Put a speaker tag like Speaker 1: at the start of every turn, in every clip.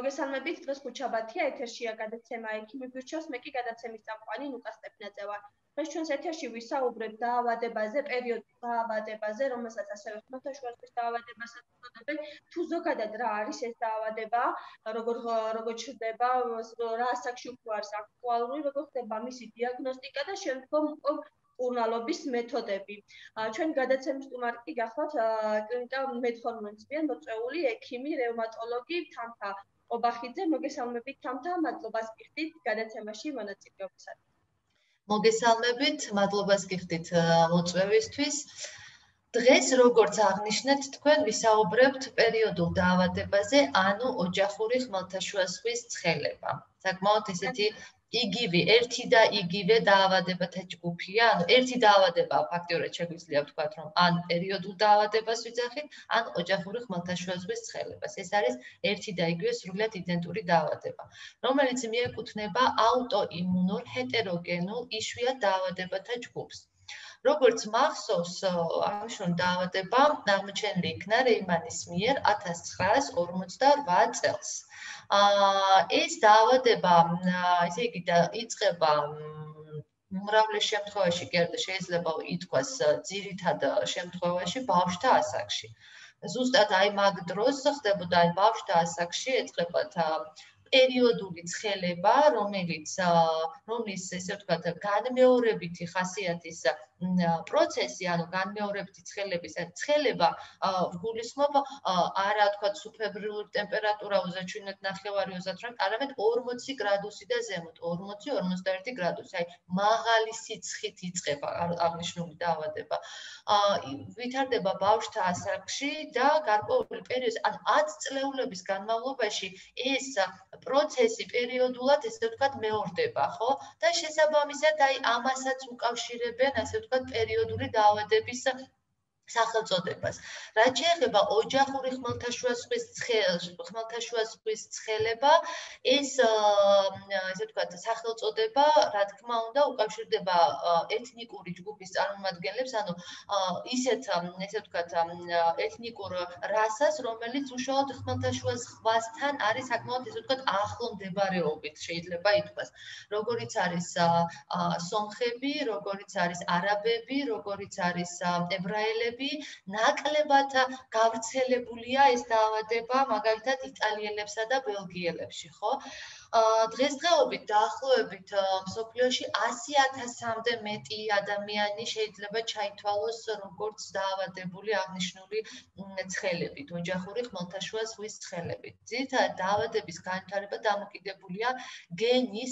Speaker 1: მოგესალმებით, დღეს ხუთშაბათია, ეთერშია გადაცემა ექიმი გირჩევს, მე კი გადაცემის წამყვანი ნუკა სტეფნაძევა. დღეს ჩვენს ეთერში ვისაუბრებ დაავადებაზე, პერიოდულ დაავადებაზე, რომელსაც ასევე ხმელთაშუა ზღვის დაავადებასაც უწოდებენ. თუ ზოგადად რა არის ეს დაავადება, როგორ ჩრდება, რა ასაკში უფრო არის აქტუალური, როგორ ხდება მისი დიაგნოსტიკა და შემდგომ მკურნალობის მეთოდები. ჩვენ გადაცემის სტუმარი კი გახლავთ კლინიკა მედჰორმონისგან მოწვეული ექიმი, რევმატოლოგი თამთა ობახიძე. მოგესალმებით თამთა, მადლობას გიხდით გადაცემაში მონაწილეობისათვის.
Speaker 2: მოგესალმებით, მადლობას გიხდით მოწვევისთვის. დღეს როგორც აღნიშნეთ, თქვენ ვისაუბრებთ პერიოდულ დაავადებაზე, ანუ ოჯახური ხმელთაშუა ზღვის ცხელება. საკმაოდ ესეთი იგივე, ერთი და იგივე დაავადებათა ჯგუფია, ანუ ერთი დაავადება ფაქტიურად შეგვიძლია ვთქვათ, რომ ან პერიოდულ დაავადებას ვიძახით, ან ოჯახური ხმელთაშუა ზღვის ცხელებას. ეს არის ერთი და იგივე სრულად იდენტური დაავადება, რომელიც მიეკუთვნება აუტოიმუნურ ჰეტეროგენულ იშვიათ დაავადებათა ჯგუფს. როგორც მახსოვს, აღნიშნული დაავადება აღმოჩენილი იქნა რეიმანის მიერ 1958 წელს. ეს დაავადება, ესე იგი, იწყება უმრავლეს შემთხვევაში, კიდევ შეიძლება ითქვას, ძირითად შემთხვევაში ბავშვთა ასაკში. ზუსტად აი მაგ დროს ხდებოდა აი ბავშვთა ასაკში ეწყებათ პერიოდული ცხელება, რომლის ესე ვთქვათ, განმეორებითი ხასიათის პროცესი, ანუ განმეორებითი ცხელება გულისხმობ არა თქვათ სუფებრილური ტემპერატურა 37.5-38, არამედ 40 გრადუსი და ზემოთ, 40-41 გრადუსი, აი მაღალი სიცხით იწყება აღნიშნული დაავადება. ვითარდება ბავშვთა ასაკში და გარკვეული პერიოდის, ან 10 წლეულების განმავლობაში ეს პროცესი პერიოდულად, ესე ვთქვათ, მეორდება, ხო? და შესაბამისად, აი ამასაც უკავშირებენ, ასე ვთქვათ, პერიოდული დაავადების სახელწოდებას. რაც შეეხება ოჯახური ხმელთაშუა ზღვის ცხელება, ეს ესე ვთქვათ, სახელწოდება, რა თქმა უნდა, უკავშირდება ეთნიკური ჯგუფის წარმომადგენლებს, ანუ ისეთ, ესე ვთქვათ, ეთნიკურ რასას, რომელიც უშუალოდ ხმელთაშუა ზღვასთან არის საკმაოდ, ესე ვთქვათ, ახლო მდებარეობით, შეიძლება ითქვას. როგორიც არის სომხები, როგორიც არის არაბები, როგორიც არის ებრაელები, ნაკლებად გავრცელებულია ეს დაავადება, მაგალითად იტალიელებსა და ბელგიელებში, ხო? დღესდღეობით დაახლოებით მსოფლიოში 100,000-მდე მეტი ადამიანი შეიძლება ჩაითვალოს როგორც დაავადებული აღნიშნული ცხელებით, ოჯახური ხმელთაშუა ზღვის ცხელებით. ძირითადად დაავადების განვითარება დამოკიდებულია გენის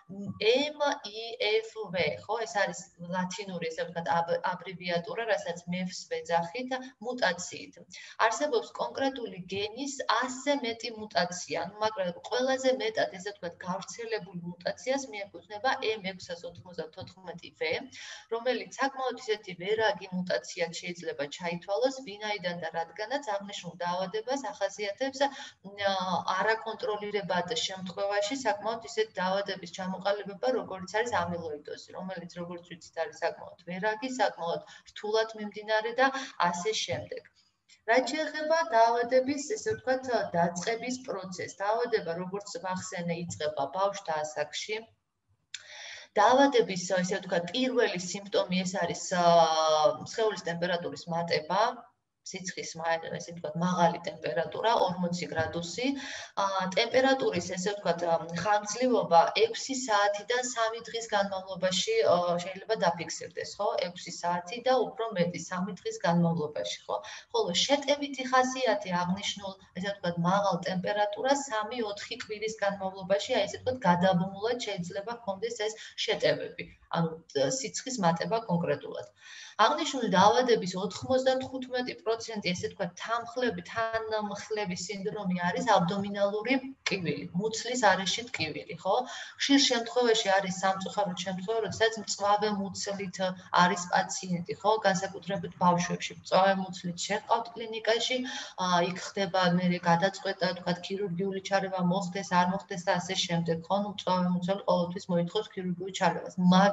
Speaker 2: MIFV, ხო? ეს არის ლათინური, ესე ვთქვათ, აბრევიატურა, რასაც MEFS ვეძახით, მუტაციით. არსებობს კონკრეტული გენის 100-ზე მეტი მუტაცია, მაგრამ ყველაზე მეტად ესე ვთქვათ, გავრცელებული მუტაციას მიეკუთვნება M694V, რომელიც საკმაოდ ისეთი ვერაგი მუტაციად შეიძლება ჩაითვალოს, ვინაიდან და რადგანაც აღნიშნულ დაავადებას ახასიათებს არაკონტროლირებად შემთხვევაში საკმაოდ ისეთი დაავადების ჩამოყალიბება, როგორც არის ამილოიდოზი, რომელიც როგორც ვიცით არის საკმაოდ ვერაგი, საკმაოდ რთულად მიმდინარე და ასე შემდეგ. რაც შეეხება დაავადების, ესე ვთქვათ, დაწყების პროცესს, დაავადება, როგორც ვახსენე, იწყება ბავშვთა ასაკში. დაავადების, ესე ვთქვათ, პირველი სიმპტომი ეს არის სხეულის ტემპერატურის მატება, სიცხის, ესე ვთქვათ, მაღალი ტემპერატურა, 40 გრადუსი, ტემპერატურის, ესე ვთქვათ, ხანგრძლივობა 6 საათიდან 3 დღის განმავლობაში შეიძლება დაფიქსირდეს, ხო? 6 საათი და უფრო მეტი 3 დღის განმავლობაში, ხო? ხოლო შეტევითი ხასიათი აღნიშნულ, ესე ვთქვათ, მაღალ ტემპერატურას 3-4 კვირის განმავლობაში, აი ესე ვთქვათ, გადაბმულად შეიძლება ჰქონდეს ეს შეტევები, ანუ სიცხის მატება კონკრეტულად. აღნიშნული დაავადების 95%, ესე ვთქვათ, თანმხლების სინდრომი არის აბდომინალური ტკივილი, მუცლის არეში ტკივილი, ხო? ხშირ შემთხვევაში არის სამწუხაროდ შემთხვევა, როდესაც მწვავე მუცლით არის პაციენტი, ხო? განსაკუთრებით ბავშვებში მწვავე მუცლით შეყავთ კლინიკაში, იქ ხდება მერე გადაწყვეტა, ვთქვათ, ქირურგიული ჩარევა მოხდეს, არ მოხდეს და ასე შემდეგ, ხო? მწვავე მუცელი ყოველთვის მოითხოვს ქირურგიულ ჩარევას, მაგრამ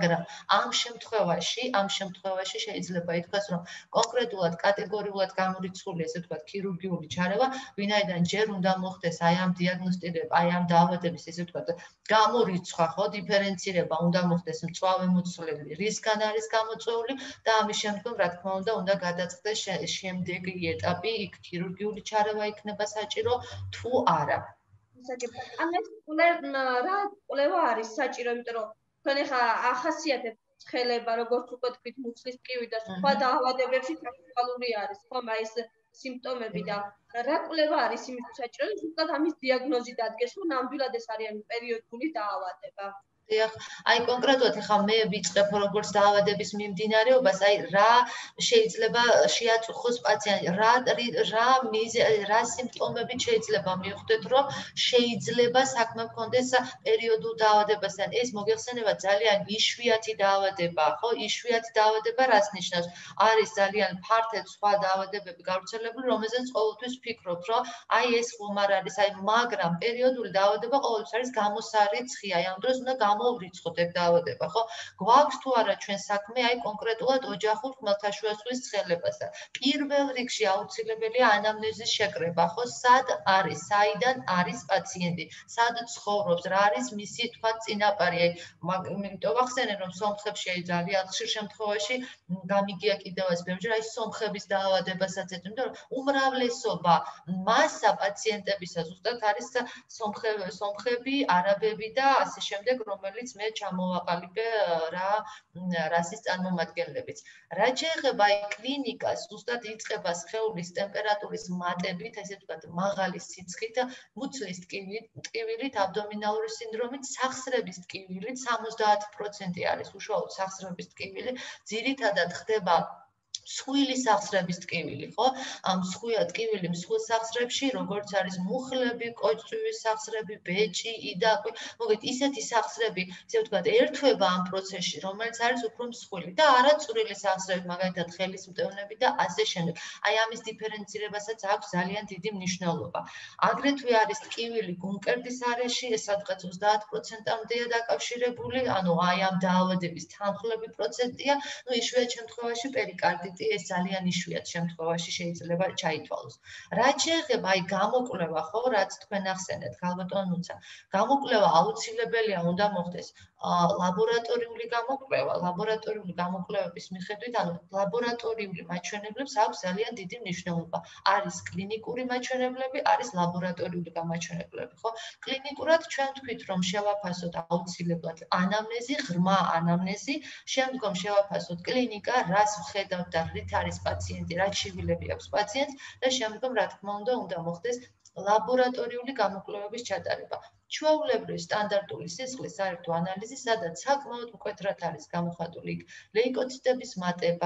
Speaker 2: მაგრამ ამ შემთხვევაში შეიძლება ითქვას, რომ კონკრეტულად კატეგორიულად გამორიცხული, ესე ვთქვათ, ქირურგიული ჩარევა, ვინაიდან ჯერ უნდა მოხდეს აი ამ დიაგნოსტირება, აი ამ დაავადების, ესე ვთქვათ, გამორიცხვა, ხო, დიფერენცირება უნდა მოხდეს მწვავე მოცლები, რისგან არის გამოწვეული და ამის შემდგომ, რა თქმა უნდა გადაწყდეს შემდეგი ეტაპი, იქ ქირურგიული ჩარევა იქნება საჭირო თუ არა.
Speaker 1: ან ეს რა კვლევა არის საჭირო, იმიტომ რომ თქვენ ახლა ახასიათებთ ცხელება, როგორც უკვე თქვით, მუცლის ტკივი და სხვა დაავადებებში ფაქტობრივი არის, ხომ, აი ეს სიმპტომები და რა კვლევა არის იმისთვის საჭირო, რომ ზუსტად ამის დიაგნოზი დადგეს, რომ ნამდვილად ეს არის პერიოდული დაავადება.
Speaker 2: აი კონკრეტულად ახლა მე ვიწყებ როგორც დაავადების მიმდინარეობას, აი რა შეიძლება შეაწუხოს პაციენტს, რა სიმპტომებით შეიძლება მივხვდეთ, რომ შეიძლება საქმე ჰქონდეს პერიოდულ დაავადებასთან. ეს მოგეხსენება ძალიან იშვიათი დაავადება, ხო? იშვიათი დაავადება რას ნიშნავს? არის ძალიან ფართედ სხვა დაავადებები გავრცელებული, რომელზეც ყოველთვის ვფიქრობთ, რომ აი ეს ხომ არ არის, აი მაგრამ პერიოდული დაავადება ყოველთვის არის გამოსარიცხი, აი ამ დროს უნდა მოვრიცხოთ ეგ დაავადება, ხო? გვაქვს თუ არა ჩვენ საქმე აი კონკრეტულად ოჯახურ ხმელთაშუაზღვის ცხელებასთან. პირველ რიგში აუცილებელია ანამნეზის შეკრება, ხო? სად არის, საიდან არის პაციენტი, სად ცხოვრობს, რა არის მისი თქვა წინაპარი. იმიტომ ვახსენე, რომ სომხებში აი ძალიან ხშირ შემთხვევაში გამიგია კიდევაც ბევრჯერ აი სომხების დაავადებასაც ეწევს, იმიტომ რომ უმრავლესობა მასა პაციენტებისა ზუსტად არის სომხები, არაბები და ასე შემდეგ, რომელიც მე ჩამოვაყალიბე რასის წარმომადგენლებიც. რაც შეეხება აი კლინიკას, ზუსტად იწყება სხეულის ტემპერატურის მატებით, ესე ვთქვათ, მაღალი სიცხით, მუცლის ტკივილით, აბდომინალური სინდრომით, სახსრების ტკივილით, 70% არის უშუალოდ სახსრების ტკივილი, ძირითადად ხდება მსხვილი სახსრების ტკივილი, ხო? ამ ტკივილი მსხვილ სახსრებში, როგორც არის მუხლები, კოჭწვის სახსრები, ბეჭი, იდაყვი, მოგეთ ისეთი სახსრები, ისე ვთქვათ, ერთვება ამ პროცესში, რომელიც არის უფრო მსხვილი და არა წვრილი სახსრები, მაგალითად ხელის მტევნები და ასე შემდეგ. აი ამის დიფერენცირებასაც აქვს ძალიან დიდი მნიშვნელობა. აგრეთვე არის ტკივილი გულმკერდის არეში, ეს სადღაც 30%-მდეა დაკავშირებული, ანუ აი ამ დაავადების თანხლები პროცენტია, ну იშვიათ შემთხვევაში პერიკარდიტი ეს ძალიან იშვიათ შემთხვევაში შეიძლება ჩაითვალოს. რაც შეეხება აი გამოკვლევა, ხო, რაც თქვენ ახსენეთ, ქალბატონ ნუცა, გამოკვლევა აუცილებელია უნდა მოხდეს. ლაბორატორიული გამოკვლევების მიხედვით, ანუ ლაბორატორიული მაჩვენებლებს აქვს ძალიან დიდი მნიშვნელობა. არის კლინიკური მაჩვენებლები, არის ლაბორატორიული გამაჩვენებლები, ხო? კლინიკურად ჩვენ თქვით, რომ შევაფასოთ აუცილებლად ანამნეზი, ღრმა ანამნეზი, შემდგომ შევაფასოთ კლინიკა, რას ვხედავთ და რით არის პაციენტი, რა ჩივილები აქვს პაციენტს და შემდგომ რა თქმა უნდა მოხდეს ლაბორატორიული გამოკვლევების ჩატარება. ჩვეულებრივი სტანდარტული სისხლის საერთო ანალიზი, სადაც საკმაოდ მკვეთრად არის გამოხატული ლეიკოციტების მატება,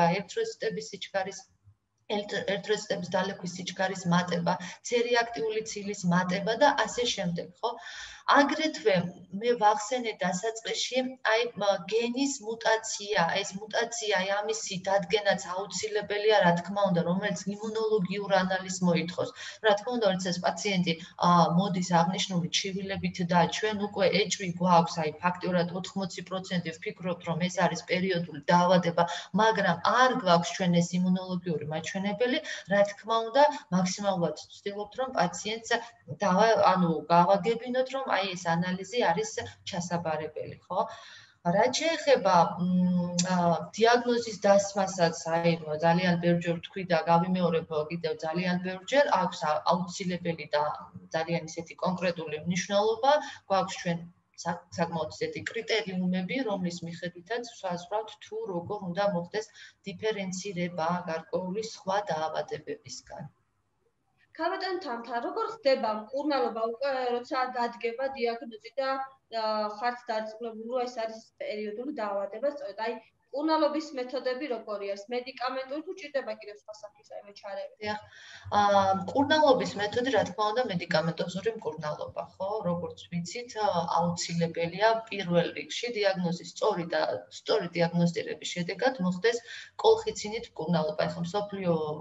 Speaker 2: ერითროციტების დალექვის სიჩქარის მატება, ცერიაქტიული ცილის მატება და ასე შემდეგ, ხო? აგრეთვე მე ვახსენე დასაწყისში აი გენის მუტაცია, ეს მუტაცია, აი ამისი დადგენაც აუცილებელია, რა თქმა უნდა, რომელიც იმუნოლოგიურ ანალიზს მოითხოვს. რა თქმა უნდა, როცა ეს პაციენტი მოდის აღნიშნული ჩივილებით და ჩვენ უკვე ეჭვი გვაქვს, აი ფაქტიურად 80% ვფიქრობთ, რომ ეს არის პერიოდული დაავადება, მაგრამ არ გვაქვს ჩვენ ეს იმუნოლოგიური მაჩვენებელი, რა თქმა უნდა, მაქსიმალურად ვცდილობთ, რომ პაციენტს გავაგებინოთ, რომ აი ეს ანალიზი არის ჩასაბარებელი, ხო? რაც შეეხება დიაგნოზის დასმასაც, აი ძალიან ბევრჯერ ვთქვი და გავიმეორებ კიდევ ძალიან ბევრჯერ, აქვს აუცილებელი და ძალიან ისეთი კონკრეტული მნიშვნელობა, გვაქვს ჩვენ საკმაოდ ისეთი კრიტერიუმები, რომლის მიხედვითაც ვსაზღვრავთ თუ როგორ უნდა მოხდეს დიფერენცირება გარკვეული სხვა დაავადებებისგან.
Speaker 1: ქალბატონ თამთა, როგორ ხდება მკურნალობა უკვე როცა დადგება დიაგნოზი და ხართ დარწმუნებული, რომ ეს არის პერიოდული დაავადება, სწორედ აი მკურნალობის მეთოდები როგორია? ეს მედიკამენტური თუ ჭირდება კიდევ სხვა სახის ჩარევა?
Speaker 2: მკურნალობის მეთოდი, რა თქმა უნდა, მედიკამენტოზური მკურნალობა, ხო? როგორც ვიცით, აუცილებელია პირველ რიგში დიაგნოზის სწორი დიაგნოსტირების შედეგად მოხდეს კოლხიცინით მკურნალობა. ეხლა მსოფლიო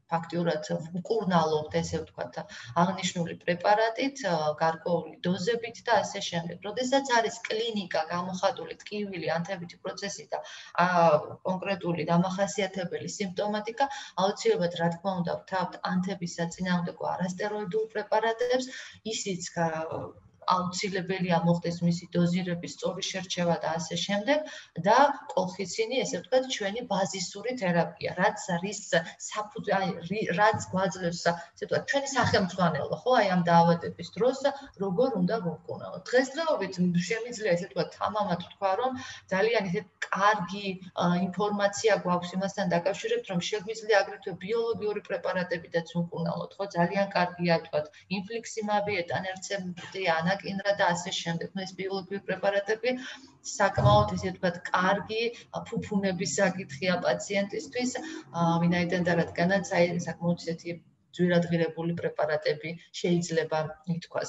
Speaker 2: ფაქტიურად უკურნალობთ, ესე ვთქვათ, აღნიშნული პრეპარატით, გარკვეული დოზებით და ასე შემდეგ. როდესაც არის კლინიკა, გამოხატული ტკივილი, ანთებითი პროცესი და კონკრეტული დამახასიათებელი სიმპტომატიკა, აუცილებლად, რა თქმა უნდა, ვთავთ ანთების საწინააღმდეგო არასტეროიდულ პრეპარატებს, ისიც აუცილებელია მოხდეს მისი დოზირების სწორი შერჩევა და ასე შემდეგ და კოლხიცინი, ესე ვთქვათ, ჩვენი ბაზისური თერაპია, რაც არის რაც გვაძლევს, ესე ვთქვათ, ჩვენი სახელმძღვანელო, ხო, აი ამ დაავადების დროს როგორ უნდა ვუკუნაოთ. დღესდღეობით შემიძლია, ესე ვთქვათ, თამამად ვთქვა, რომ ძალიან ისეთ კარგი ინფორმაცია გვაქვს იმასთან დაკავშირებით, რომ შეგვიძლია აგრეთვე ბიოლოგიური პრეპარატებიდაც ვუკუნაოთ, ხო, ძალიან კარგია, ვთქვათ, ინფლიქსიმაბი, ეტანერცეპტი, ანაკინრა და ასე შემდეგ. ეს ბიოლოგიური პრეპარატები საკმაოდ, ესე ვთქვათ, კარგი ფუფუნების საკითხია პაციენტისთვის, ვინაიდან და რადგანაც აი საკმაოდ ისეთი ძვირადღირებული პრეპარატები შეიძლება ითქვას.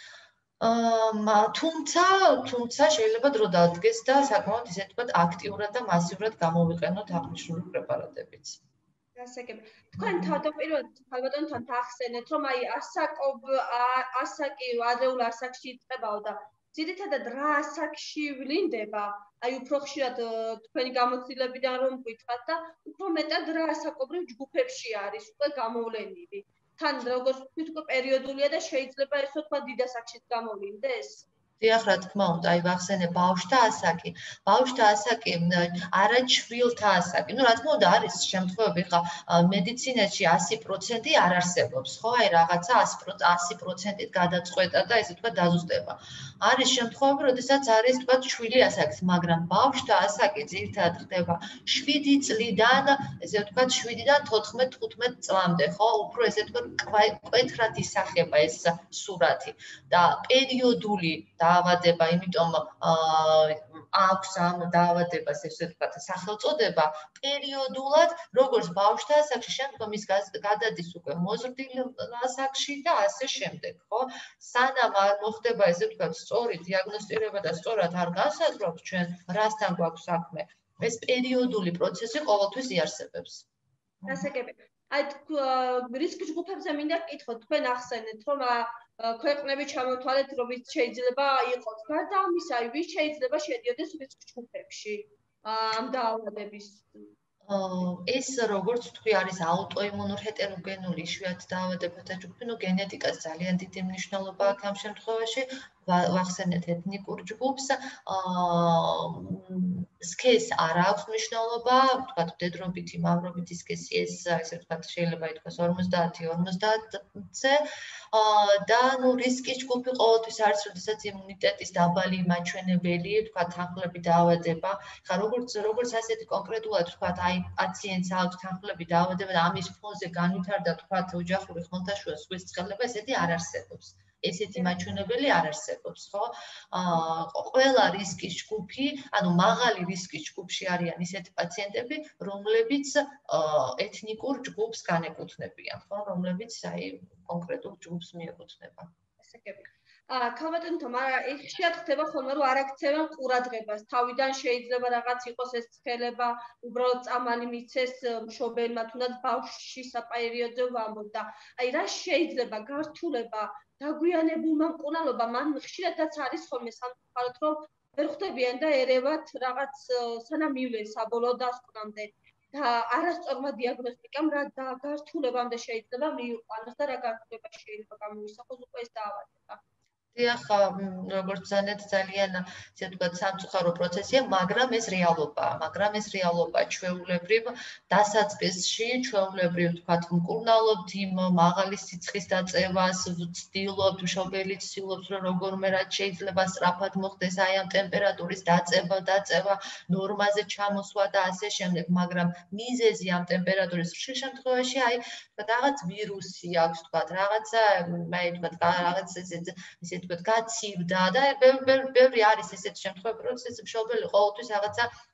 Speaker 2: თუმცა შეიძლება დრო დადგეს და საკმაოდ ისე ვთქვათ აქტიურად და მასიურად გამოვიყენოთ აღნიშნული პრეპარატებიც.
Speaker 1: გასაგები. თქვენ თავდაპირველად ალბათ თან ახსენეთ, რომ აი ასაკი ადრეულ ასაკში იწყებაო და ძირითადად რა ასაკში ვლინდება? აი უფრო ხშირად თქვენი გამოცდილებიდან რომ გითხრათ და უფრო მეტად რა ასაკობრივ ჯგუფებში არის უკვე გამოვლენილი. თან როგორც თქვით, უკვე პერიოდულია და შეიძლება ესე ვთქვათ დიდ ასაკშიც გამოვლინდეს?
Speaker 2: დიახ, რა თქმა უნდა, აი ვახსენე ბავშვთა ასაკი. ბავშვთა ასაკი არა ჩვილთა ასაკი. Ну, რა თქმა უნდა, არის შემთხვევები, ხა მედიცინაში 100% არ არსებობს, ხო? აი რაღაცა 100%-ით გადაწყვეტა და ესე ვთქვათ დაზუსტება. არის შემთხვევები, როდესაც არის ვთქვათ ჩვილი ასაკი, მაგრამ ბავშვთა ასაკი ძირითადად ხდება 7 წლიდან, ესე ვთქვათ 7-დან 14-15 წლამდე, ხო? უფრო ესე ვთქვათ კვეთრად ისახება ეს სურათი და პერიოდული დაავადება, იმიტომ აქვს ამ დაავადებას, ესე ვთქვათ, სახელწოდება პერიოდულად, როგორც ბავშვთა ასაკში, შემდგომ ის გადადის უკვე მოზრდილ ასაკში და ასე შემდეგ, ხო? სანამ არ მოხდება, ესე ვთქვათ, სწორი დიაგნოსტირება და სწორად არ განსაზღვრავს ჩვენ, რასთან გვაქვს საქმე, ეს პერიოდული პროცესი ყოველთვის იარსებებს.
Speaker 1: გასაგები. აი რისკ ჯგუფებზე მინდა გკითხოთ, თქვენ ახსენეთ, რომ ქვეყნები ჩამოთვალეთ, რომ ის შეიძლება იყოს. გარდა ამისა, ვის შეიძლება შედიოდეს რისკ ჯგუფებში ამ დაავადების?
Speaker 2: ეს როგორც თქვი, არის აუტოიმუნურ ჰეტეროგენული იშვიათი დაავადებათა ჯგუფი, ну გენეტიკას ძალიან დიდი მნიშვნელობა აქვს ამ შემთხვევაში. ვახსენეთ ეთნიკურ ჯგუფს. სქესს არ აქვს მნიშვნელობა, ვთქვათ, მდედრობითი, მამრობითი სქესი ეს, ესე ვთქვათ, შეიძლება ითქვას 50-50-ზე. და ну რისკის ჯგუფი ყოველთვის არის, როდესაც იმუნიტეტის დაბალი მაჩვენებელი, ვთქვათ, თანხლები დაავადება. ხა როგორც ასეთი კონკრეტულად, ვთქვათ, აი პაციენტს აქვს თანხლები დაავადება და ამის ფონზე განვითარდა, ვთქვათ, ოჯახური ხმელთაშუა ზღვის ცხელება, ესეთი არ არსებობს. ესეთი მაჩვენებელი არ არსებობს, ხო? ყველა რისკის ჯგუფი, ანუ მაღალი რისკის ჯგუფში არიან ისეთი პაციენტები, რომლებიც ეთნიკურ ჯგუფს განეკუთვნებიან, ხო? რომლებიც აი კონკრეტულ ჯგუფს მიეკუთვნება.
Speaker 1: გასაგები. ქალბატონო, მაგრამ ხშირად ხდება ხოლმე, რომ არ აქცევენ ყურადღებას. თავიდან შეიძლება რაღაც იყოს ეს ცხელება, უბრალოდ წამალი მიცეს მშობელმა, თუნდაც ბავშვში საპერიოდზე ვამბობ და აი რა შეიძლება გართულება დაგვიანებულმა მკურნალობა, მან ხშირადაც არის ხოლმე სამწუხაროდ, რომ ვერ ხვდებიან და ერევათ რაღაც სანამ მივლენ საბოლოო დასკვნამდე. და არასწორმა დიაგნოსტიკამ რა გართულებამდე შეიძლება მიიყვანოს და რა გართულება შეიძლება გამოვისახოს უკვე ეს დაავადება.
Speaker 2: დიახ, როგორც ბრძანეთ, ძალიან ისე ვთქვათ სამწუხარო პროცესია, მაგრამ ეს რეალობაა, ჩვეულებრივ დასაწყისში, ჩვეულებრივ ვთქვათ, მკურნალობთ იმ მაღალი სიცხის დაწევას, ვცდილობთ, მშობელი ცდილობს, რომ როგორმე რაც შეიძლება სწრაფად მოხდეს აი ამ ტემპერატურის დაწევა, ნორმაზე ჩამოსვა და ასე შემდეგ, მაგრამ მიზეზი ამ ტემპერატურის ხშირ შემთხვევაში აი რაღაც ვირუსი აქვს, ვთქვათ, რაღაცა, აი ვთქვათ, რაღაც ისე ვთქვათ, გაცივდა და ბევრი არის ესეთი შემთხვევები, როდესაც მშობელი ყოველთვის რაღაცა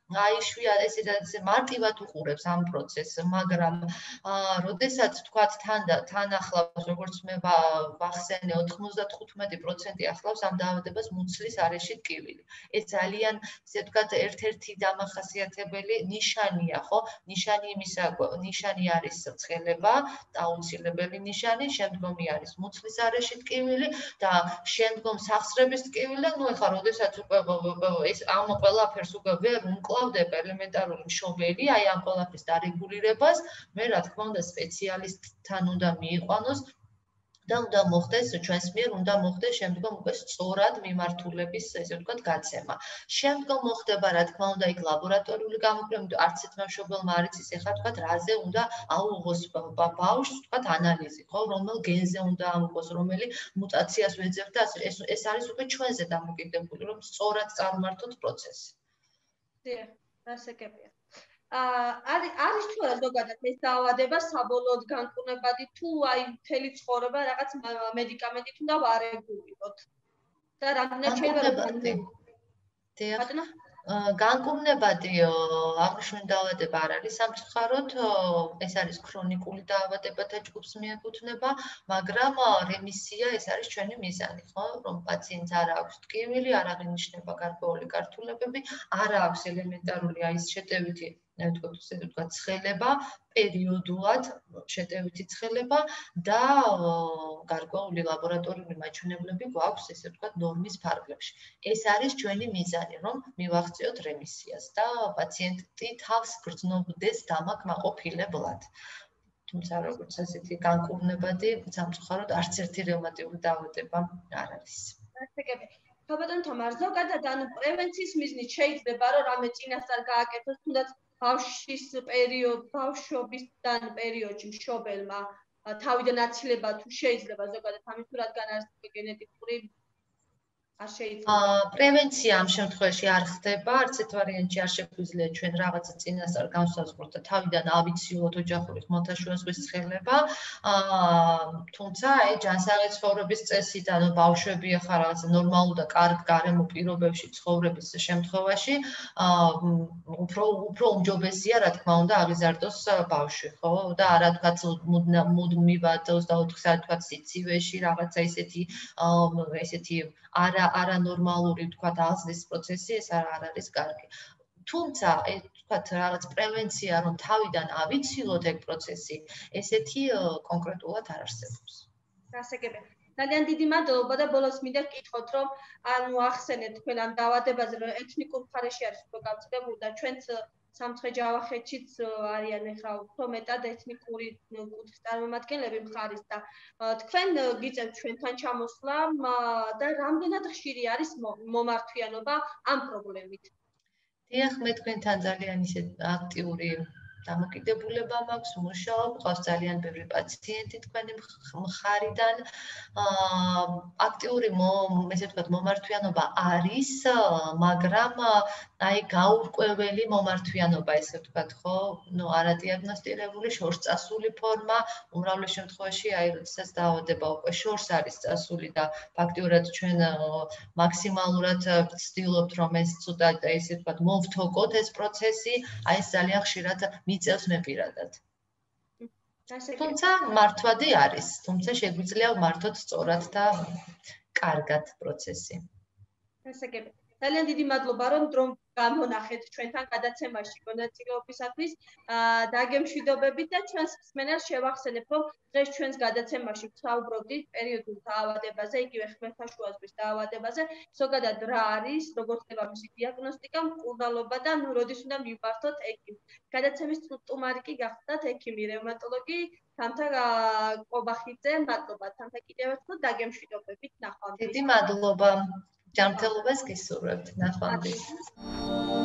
Speaker 2: აიშვიათ ესე მარტივად უყურებს ამ პროცესს, მაგრამ როდესაც თქვათ თან ახლავს, როგორც მე ვახსენე, 95% ახლავს ამ დაავადებას მუცლის არეში ტკივილი. ეს ძალიან, ესე ვთქვათ, ერთ-ერთი დამახასიათებელი ნიშანია, ხო? ნიშანი არის ცხელება, აუცილებელი ნიშანი, შემდგომი არის მუცლის არეში ტკივილი და შემდგომ სახსრების ტკივილი და ნუ ეხლა როდესაც უკვე ეს ამ ყველაფერს უკვე ვერ უმკლავდება ელემენტარული მშობელი, აი ამ ყველაფრის დარეგულირებას, მე რა თქმა უნდა სპეციალისტთან უნდა მიიყვანოს და უნდა მოხდეს ჩვენს მიერ უნდა მოხდეს შემდგომ უკვე სწორად მიმართულების, ესე ვთქვათ, გაცემა. შემდგომ მოხდება, რა თქმა უნდა, იქ ლაბორატორიული გამოკვლევა, არც ერთმა მშობელმა არ იცის, ეხლა ვთქვათ, რაზე უნდა აუღოს ბავშვს, ვთქვათ, ანალიზი, ხო, რომელ გენზე უნდა ამოყოს, რომელი მუტაციას ვეძებთ და ეს არის უკვე ჩვენზე დამოკიდებული, რომ სწორად წარმართოთ პროცესი.
Speaker 1: დიახ, ასეკებია. არის თუ არა ზოგადად ეს დაავადება საბოლოოდ განკურნებადი თუ აი მთელი ცხოვრება რაღაც მედიკამენტით უნდა ვარეგულიროთ და რამდენად შეიძლება
Speaker 2: განკურნებადი აღნიშნული დაავადება არ არის სამწუხაროდ, ეს არის ქრონიკული დაავადებათა ჯგუფს მიეკუთვნება, მაგრამ რემისია ეს არის ჩვენი მიზანი, ხო, რომ პაციენტს არ აქვს ტკივილი, არ აღინიშნება გარკვეული გართულებები, არ აქვს ელემენტარული აი ეს შეტევითი ვთქვათ, ცხელება, პერიოდულად შეტევითი ცხელება და გარკვეული ლაბორატორიული მაჩვენებლები გვაქვს, ესე ვთქვათ, ნორმის ფარგლებში. ეს არის ჩვენი მიზანი, რომ მივახციოთ რემისიას და პაციენტი თავს გრძნობდეს დამაკმაყოფილებლად. თუმცა როგორც ასეთი განკურნებადი, სამწუხაროდ არც ერთი რევმატიული დაავადება არ არის.
Speaker 1: ხაბატონ თამარ, ზოგადად ანუ პრევენციის მიზნით შეიძლება რომ რამე წინასწარ გააკეთოს, თუნდაც ბავშვობისთან პერიოდში მშობელმა თავიდან აცილება თუ შეიძლება ზოგადად ამის თუ რადგან არის გენეტიკური არ შეიძლება.
Speaker 2: პრევენცია ამ შემთხვევაში არ ხდება, არც ერთ ვარიანტში არ შეგვიძლია ჩვენ რაღაცა წინასწარ განსაზღვროთ და თავიდან ავიციოთ ოჯახური ხმელთაშუა ზღვის ცხელება. თუმცა აი ჯანსაღი ცხოვრების წესით, ანუ ბავშვები ახლა რაღაც ნორმალურ და კარგ გარემო პირობებში ცხოვრების შემთხვევაში, უფრო უმჯობესია, რა თქმა უნდა, აღიზარდოს ბავშვი, ხო? და არა თქვათ მუდმივად 24 საათი თქვათ სიცივეში, რაღაცა ესეთი არანორმალური თქვათ აზრის პროცესი ეს არ არის კარგი. თუმცა თქვათ რაღაც პრევენცია რომ თავიდან ავიცილოთ ეგ პროცესი, ესეთი კონკრეტულად არ არსებობს.
Speaker 1: გასაგებია. ძალიან დიდი მადლობა და ბოლოს მინდა გკითხოთ რომ ანუ ახსენეთ თქვენ ამ დაავადებაზე რომ ეთნიკურ მხარეში არის უფრო გავრცელებული და ჩვენც სამცხე-ჯავახეთშიც არიან ახლა უფრო მეტად ეთნიკური კუთხის წარმომადგენლები მხარის და თქვენ გიწევთ ჩვენთან ჩამოსვლა და რამდენად ხშირი არის მომართვიანობა ამ პრობლემით?
Speaker 2: დიახ, მე თქვენთან ძალიან ისე აქტიური დამოკიდებულება მაქვს, მუშაობ, ყავს ძალიან ბევრი პაციენტი თქვენი მხარიდან. აქტიური ესე ვთქვათ, მომართვიანობა არის, მაგრამ აი გაურკვეველი მომართვიანობა, ესე ვთქვათ, ხო? ნუ არადიაგნოსტირებული, შორს წასული ფორმა, უმრავლეს შემთხვევაში აი როდესაც დაავადება უკვე შორს არის წასული და ფაქტიურად ჩვენ მაქსიმალურად ვცდილობთ რომ ეს ცოტა ესე ვთქვათ, მოვთოკოთ ეს პროცესი, აი ეს ძალიან ხშირად მიწევს მე პირადად. თუმცა მართვადი არის, თუმცა შეგვიძლია ვმართოთ სწორად და კარგად პროცესი.
Speaker 1: გასაგებია. ძალიან დიდი მადლობა რომ დრო გამონახეთ ჩვენთან გადაცემაში მონაწილეობისათვის. დაგემშვიდობებით და ჩვენს მსმენელს შევახსენებ რომ დღეს ჩვენს გადაცემაში ვსაუბრობდით პერიოდულ დაავადებაზე, იგივე ხმელთაშუა ზღვის დაავადებაზე, ზოგადად რა არის, როგორ ხდება მისი დიაგნოსტიკა, მკურნალობა და ნუ როდის უნდა მივმართოთ ექიმს. გადაცემის სტუმარი კი გახდათ ექიმი რევმატოლოგი თამთა ყობახიძე. მადლობა თამთა კიდევ ერთხელ დაგემშვიდობებით ნახვამდის.
Speaker 2: დიდი მადლობა. ჯანმრთელობას გისურვებთ. ნახვამდის.